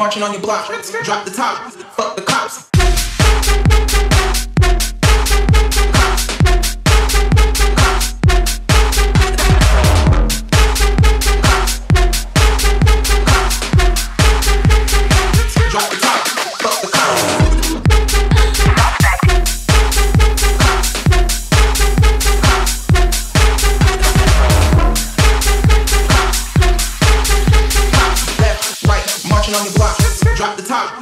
marching on your block. Drop the top, fuck the cops. On your block, drop the top.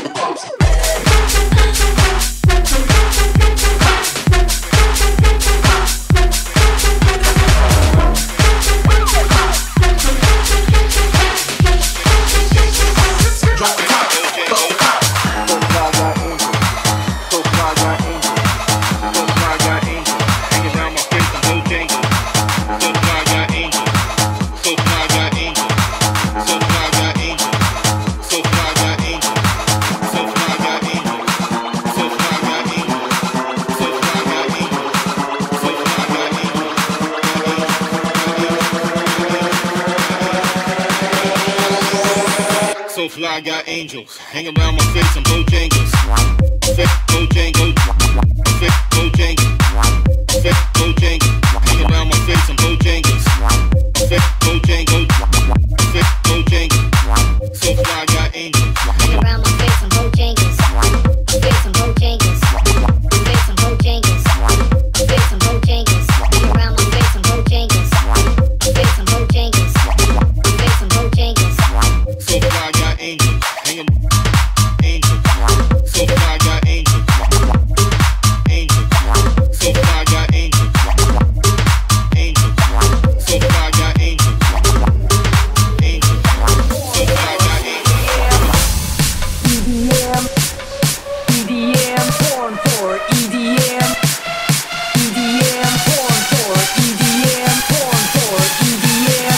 So fly, got angels hang around my face and Bojangles. Fake Bojangles, fake Bojangles, fake Bojangles, hang around my face and Bojangles. Fake Bojangles, fake Bojangles. So fly, got angels hang around my face and Bojangles. Face and Bojangles, face and Bojangles, face and Bojangles, hang around my face and Bojangles. Face and Bojangles, face and Bojangles. So fly, got angels, hanging angels. So fly, got angels, angels. So fly, got angels, angels. So fly, got angels, angels. So fly, got angels. EDM, EDM, porn for EDM, EDM, porn for EDM, porn for EDM,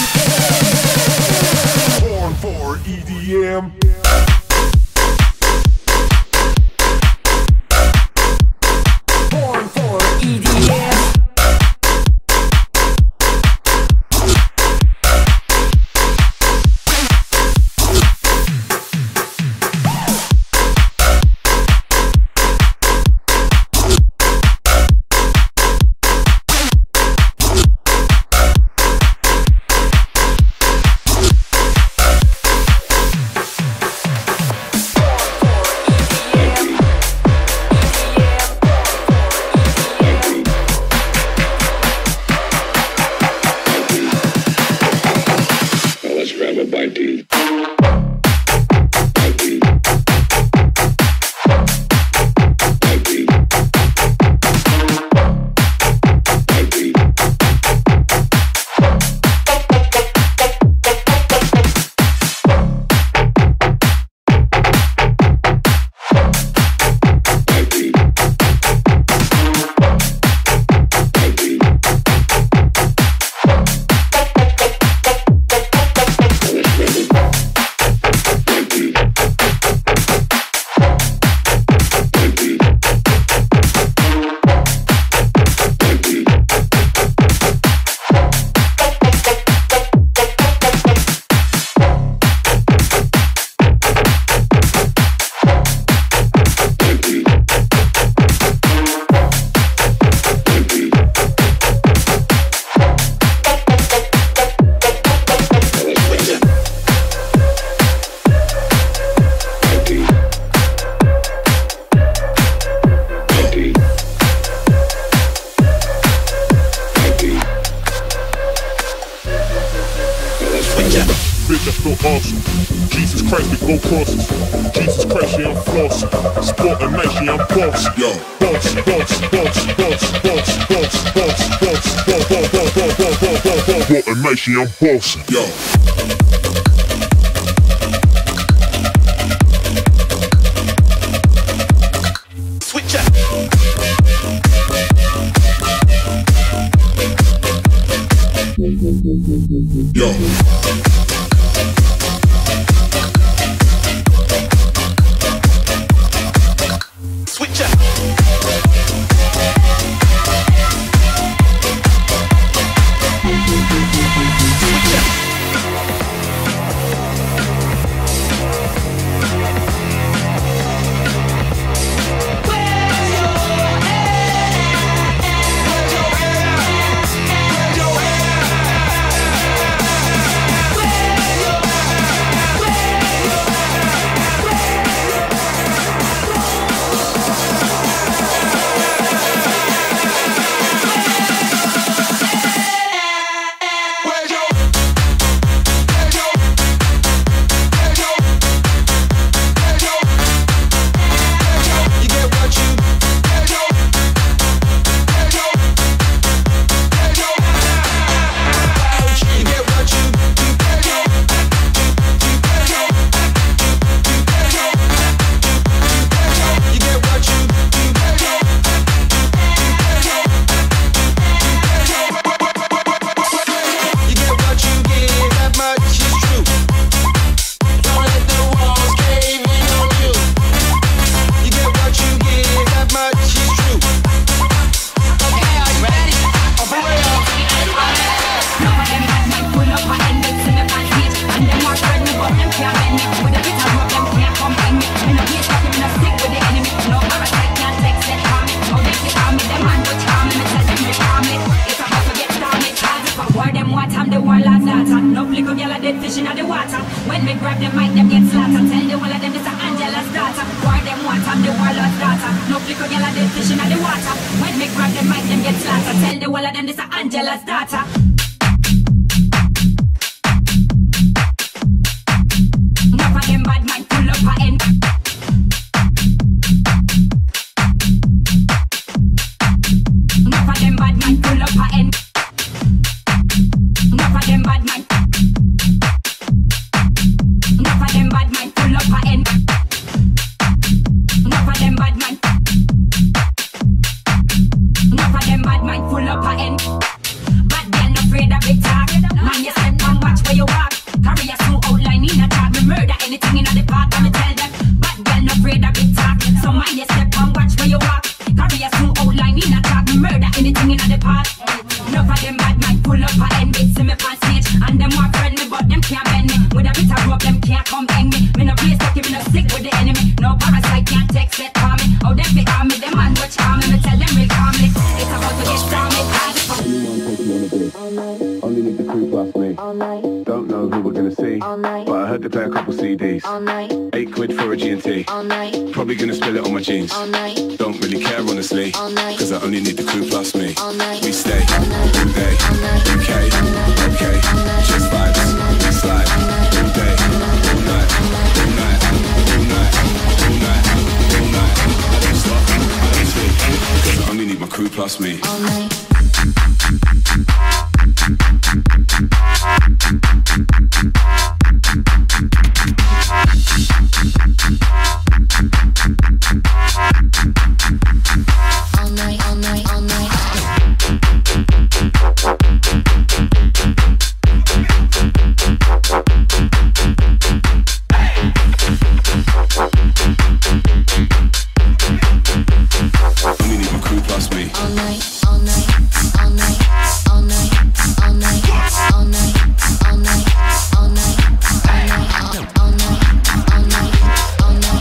porn for EDM. Porn for EDM. Let's grab a bite to eat. Bitch, I feel awesome. Jesus Christ, we go crosses. Jesus Christ, yeah, I'm flossing. Sport and nice, yeah, I'm bossy. Yo, boss, boss, boss, boss, boss, boss, boss, boss, boss, boss, boss, sport and nice, yeah, I'm bossy. Yo. Switch up. Yo. Switch up. Switch up. fish in the water. When me grab the mic, them get slaughtered. Tell the whole of them this a Angela's daughter. Why them want I'm the warlord's daughter. No flicker girl and them fish in the water. When me grab the mic, them get slaughtered. Tell the whole of them this a Angela's daughter. Enough of them bad man pull up a end. Enough of them bad man pull up a end. Enough of them bad man. Enough of them bad man pull up a end. Enough of them bad man. Enough of them bad man pull up a end. Bad girl no afraid of big talk. Man you step and watch where you walk. Carry a smooth outline in a talk. Me murder anything in the park. Let me tell them. Bad girl no afraid of big talk. So man you step and watch where you walk. Carry a smooth outline in a talk. Me murder anything in the park. Enough of them bad man pull up a end. They see me on stage and them want friend me, but them can't bend me. With a bit of rope, them can't come bang me. Me no play stuck, me no stick with the enemy. No parasite can't take set for me. How them fit on me, them man watch on me. Me tell them real calmly. It's about to get stormy. Only need the crew plus me. Don't know who we're gonna see, but I heard they play a couple CDs. £8 for a G&T. Probably gonna spill it on my jeans. Don't really care honestly, cause I only need the crew plus me. We stay all day, okay, okay, just vibes, we slide all day, all night, all night, all night, all night, all night. I don't stop, I don't sleep, cause I only need my crew plus me. All night. All night, all night, all night. Only need my crew plus me. All night, all night, all night, all night, all night, all night, all night, all night, all night, all night, all night, all night, all night.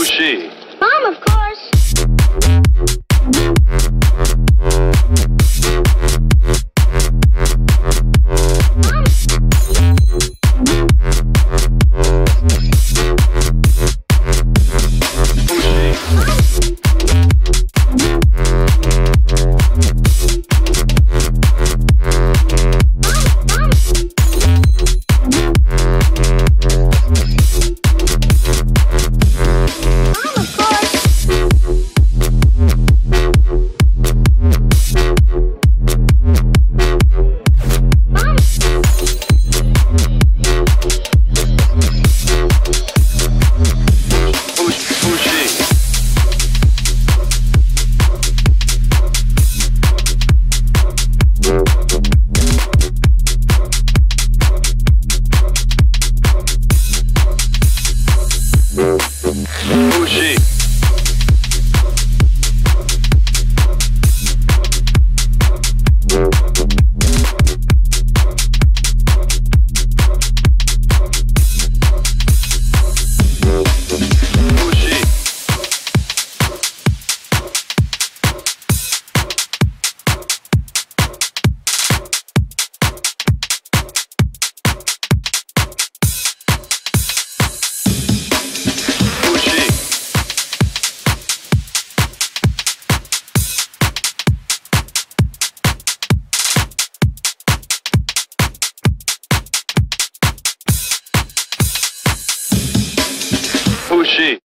she? Mom, of course. Who's she?